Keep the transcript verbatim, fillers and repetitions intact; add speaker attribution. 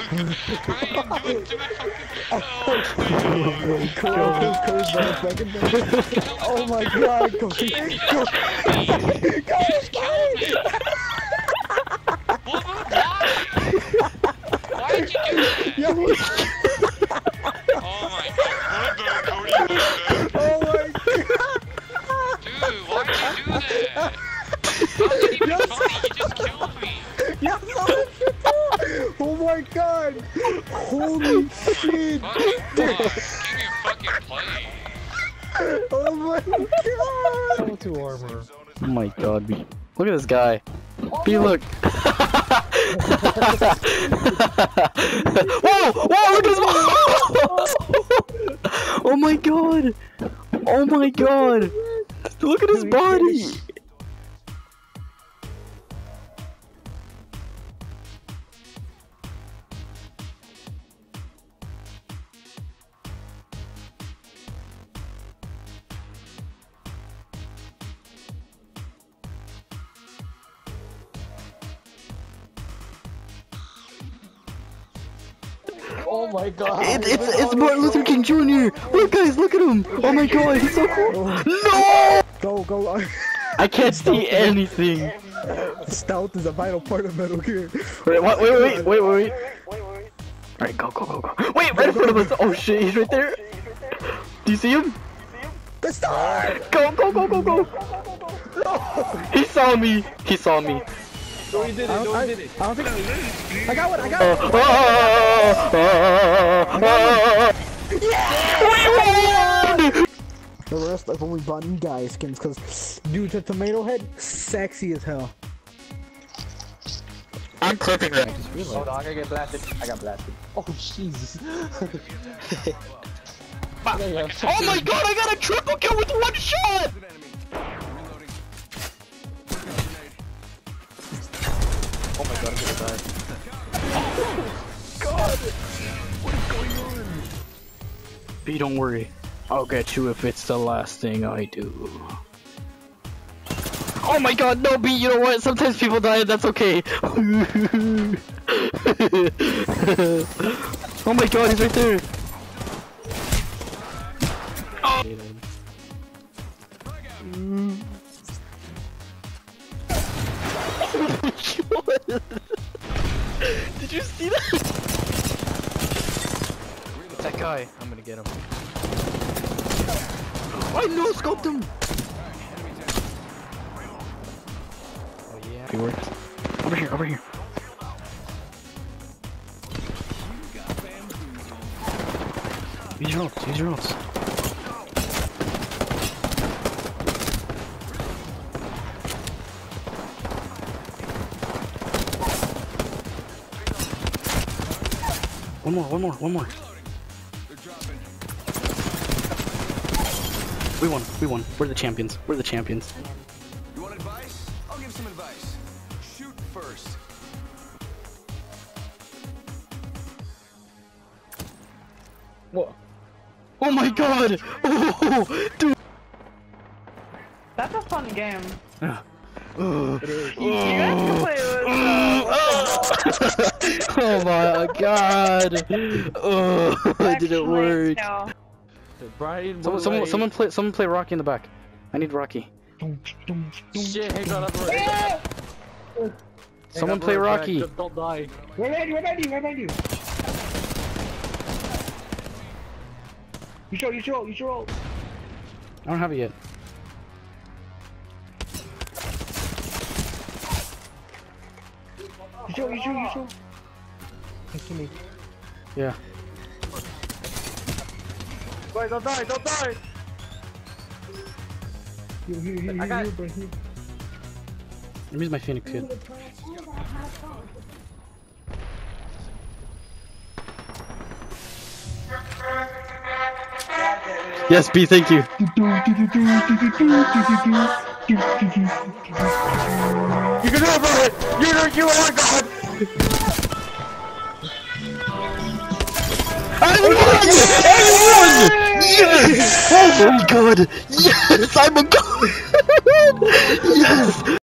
Speaker 1: Why are you doing to my fucking...
Speaker 2: Oh my god, Cody! Cody! Cody's
Speaker 1: killing me! What? Why? Why did you do that?
Speaker 2: Yo.
Speaker 1: Oh my god, what the Cody was that?
Speaker 2: Oh my god!
Speaker 1: Dude, why did you do that? How's it even funny? You just killed me!
Speaker 2: Yeah, oh my god! Holy shit!
Speaker 1: Fucking fuck, give me a fucking play!
Speaker 2: Oh my god!
Speaker 3: Level two armor.
Speaker 4: Oh my god, B. Look at this guy. B, look. Whoa! Whoa! Look at his. Oh my god! Oh my god! Look at his body!
Speaker 3: Oh my god.
Speaker 4: It, it's it's Martin Luther King Junior Look, guys, look at him! Oh my god, he's so cool! No!
Speaker 2: Go, go!
Speaker 4: I can't see anything.
Speaker 2: Stealth is a vital part of Metal Gear.
Speaker 4: Wait, what? Wait, wait, wait, wait, wait. Alright, go, go, go, go. Wait, right in front of us. Oh shit, he's right there. Do you see him?
Speaker 2: The star!
Speaker 4: Go, go, go, go, go. He saw me. He saw me.
Speaker 3: No, he did it.
Speaker 2: I don't,
Speaker 3: No,
Speaker 2: I,
Speaker 3: he did it.
Speaker 2: I don't think I got one, I got
Speaker 4: Oh,
Speaker 2: one!
Speaker 4: oh, oh, oh, oh.
Speaker 2: The rest I've only bought new guy skins because dude to Tomato Head, sexy as hell.
Speaker 4: I'm clipping right.
Speaker 3: Hold on, I gotta get blasted. I got blasted.
Speaker 2: Oh Jesus.
Speaker 4: Oh my god, I got a triple kill with one shot! Oh my god, I'm gonna die. God! What is going on? B, don't worry. I'll get you if it's the last thing I do. Oh my god, no, B, you know what? Sometimes people die and that's okay. Oh my god, he's right there. Oh. Did you see that? That guy, I'm gonna get him. I no scoped him! Oh yeah. He worked. Over here, over here. Use your ults, use your ults. One more, one more, one more. We won, we won. We're the champions. We're the champions.
Speaker 5: You want advice? I'll give some advice. Shoot first.
Speaker 3: What?
Speaker 4: Oh my god! Oh, dude!
Speaker 6: That's a fun game.
Speaker 4: Uh, uh,
Speaker 3: It is.
Speaker 6: You guys can play with uh,
Speaker 4: oh my god! Oh, it didn't work.
Speaker 6: No.
Speaker 3: Brian,
Speaker 4: Someone, someone, someone play, someone play Rocky in the back. I need Rocky.
Speaker 3: Shit, hang on, I'm right.
Speaker 4: Someone play Rocky.
Speaker 3: Just don't die.
Speaker 2: Where are you? Where are you? Where are you? You show, you show, you show.
Speaker 4: I don't have it yet.
Speaker 2: You show, you show, you show. Thank me.
Speaker 4: Yeah.
Speaker 3: Wait, don't die, don't die!
Speaker 2: Here, here, here,
Speaker 3: I got
Speaker 2: here, here, here.
Speaker 4: Let me use my Phoenix kit. Yes, B, thank you.
Speaker 3: You can do it! You know you are God!
Speaker 4: I won! I won! Yes! Oh my god! Yes! I'm a god! Yes!